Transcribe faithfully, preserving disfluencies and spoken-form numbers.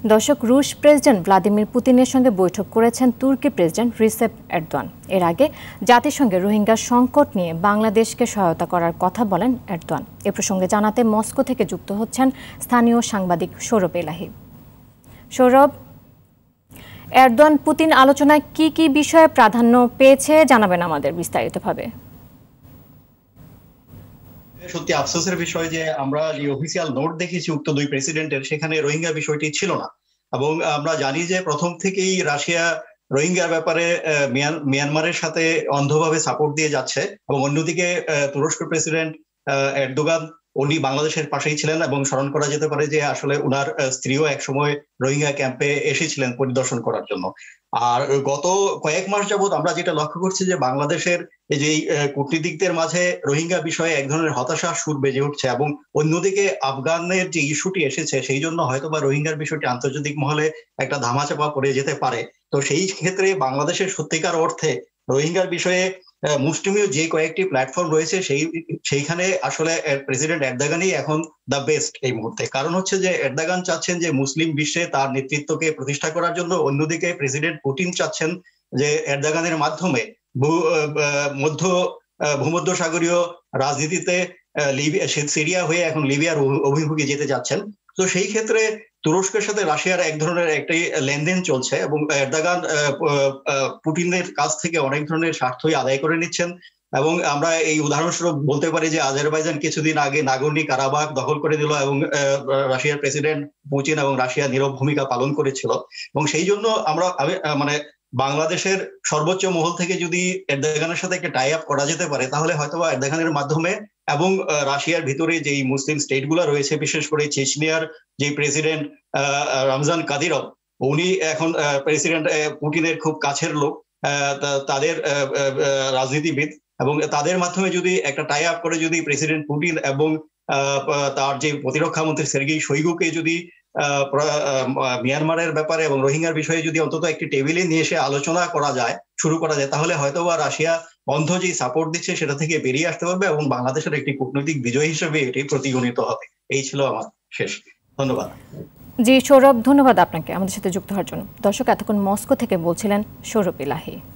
দর্শক, রুশ president Vladimir পুতিনের সঙ্গে বৈঠক করেছেন তুর্কি প্রেসিডেন্ট রিসেপ এরদোয়ান। এর আগে জাতিসংঘে রোহিঙ্গা সংকট নিয়ে বাংলাদেশকে সহায়তা করার কথা বলেন এরদোয়ান। এ প্রসঙ্গে জানাতে মস্কো থেকে যুক্ত হচ্ছেন স্থানীয় সাংবাদিক সৌরভ এলাহি। সৌরভ, এরদোয়ান পুতিন আলোচনায় কি কি বিষয়ে প্রাধান্য পেয়েছে জানাবেন আমাদের বিস্তারিতভাবে। সত্যি আফসোসের বিষয় যে আমরা যে অফিসিয়াল নোট দেখেছি উক্ত দুই প্রেসিডেন্টের, সেখানে রোহিঙ্গা বিষয়টি ছিল না। এবং আমরা জানি যে প্রথম থেকেই রাশিয়া রোহিঙ্গার ব্যাপারে মিয়ানমারের সাথে অন্ধভাবে সাপোর্ট দিয়ে যাচ্ছে। এবং অন্যদিকে তুরস্ক প্রেসিডেন্ট এরদোগান উনি বাংলাদেশের পাশেই ছিলেন এবং স্মরণ করা যেতে পারে যে আসলে উনার স্ত্রীও একসময় রোহিঙ্গা ক্যাম্পে এসেছিলেন পরিদর্শন করার জন্য। আর গত কয়েক মাস যাবৎ আমরা যেটা লক্ষ্য করছি যে বাংলাদেশের এই যে কূটনীতিকদের মাঝে রোহিঙ্গা বিষয়ে এক ধরনের হতাশার সুর বেজে উঠছে। এবং অন্যদিকে আফগানের যে ইস্যুটি এসেছে সেই জন্য হয়তো বা রোহিঙ্গার বিষয়টি আন্তর্জাতিক মহলে একটা ধামাচাপা পড়ে যেতে পারে। তো সেই ক্ষেত্রে বাংলাদেশের সত্যিকার অর্থে রোহিঙ্গার বিষয়ে মুষ্টিমেয় যে কয়েকটি প্ল্যাটফর্ম রয়েছে সেই সেইখানে আসলে প্রেসিডেন্ট এরদোগানই এখন দ্য বেস্ট এই মুহূর্তে। কারণ হচ্ছে যে এরদোগান চাচ্ছেন যে মুসলিম বিশ্বে তার নেতৃত্বকে প্রতিষ্ঠা করার জন্য, অন্যদিকে প্রেসিডেন্ট পুতিন চাচ্ছেন যে এরদোগানের মাধ্যমে মধ্য ভূমধ্য সাগরীয় রাজনীতিতে লিবিয়া সিরিয়া হয়ে এখন লিবিয়ার অভিমুখে যেতে যাচ্ছেন। তো সেই ক্ষেত্রে তুরস্কের সাথে রাশিয়ার এক ধরনের একটি লেনদেন চলছে এবং এরদোগান পুতিনের কাছ থেকে অনেক ধরনের স্বার্থই আদায় করে নিচ্ছেন। এবং আমরা এই উদাহরণস্বরূপ বলতে পারি যে আজারবাইজান কিছুদিন আগে নাগর্নি কারাবাখ দখল করে দিল এবং রাশিয়ার প্রেসিডেন্ট পুতিন এবং রাশিয়া নীরব ভূমিকা পালন করেছিল। এবং সেই জন্য আমরা মানে বাংলাদেশের সর্বোচ্চ মহল থেকে যদি এরদোগানের সাথে একটা টাই আপ করা যেতে পারে তাহলে হয়তো এরদোগানের মাধ্যমে এবং রাশিয়ার ভিতরে যে মুসলিম স্টেট গুলা রয়েছে, বিশেষ করে চেচনিয়ার যে প্রেসিডেন্ট রমজান কাদিরভ, উনি এখন প্রেসিডেন্ট পুতিনের খুব কাছের লোক, তাদের রাজনীতিবিদ, এবং তাদের মাধ্যমে যদি একটা টাই আপ করে যদি প্রেসিডেন্ট পুতিন এবং তার যে প্রতিরক্ষা মন্ত্রী সের্গেই শোইগুকে যদি মিয়ানমারের ব্যাপারে এবং রোহিঙ্গার বিষয়ে যদি অন্তত একটি টেবিলে নিয়ে এসে আলোচনা করা যায় শুরু করা যায় তাহলে হয়তো বা রাশিয়া অন্ধ যে সাপোর্ট দিচ্ছে সেটা থেকে বেরিয়ে আসতে পারবে এবং বাংলাদেশের একটি কূটনৈতিক বিজয় হিসেবে এটি প্রতিগণিত হবে। এই ছিল আমার শেষ। ধন্যবাদ। জি সৌরভ, ধন্যবাদ আপনাকে আমাদের সাথে যুক্ত হওয়ার জন্য। দর্শক, এতক্ষণ মস্কো থেকে বলছিলেন সৌরভ এলাহি।